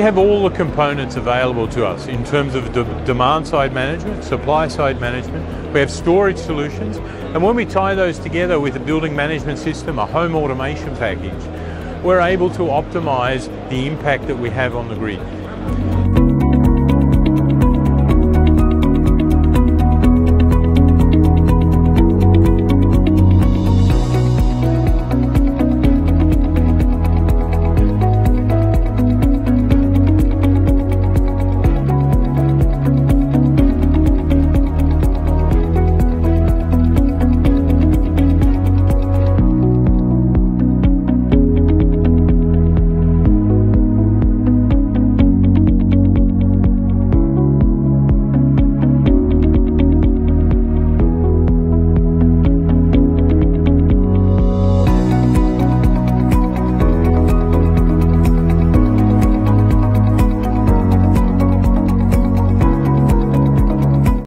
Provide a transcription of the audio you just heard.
have all the components available to us in terms of demand side management, supply side management. We have storage solutions, and when we tie those together with a building management system, a home automation package, we're able to optimize the impact that we have on the grid.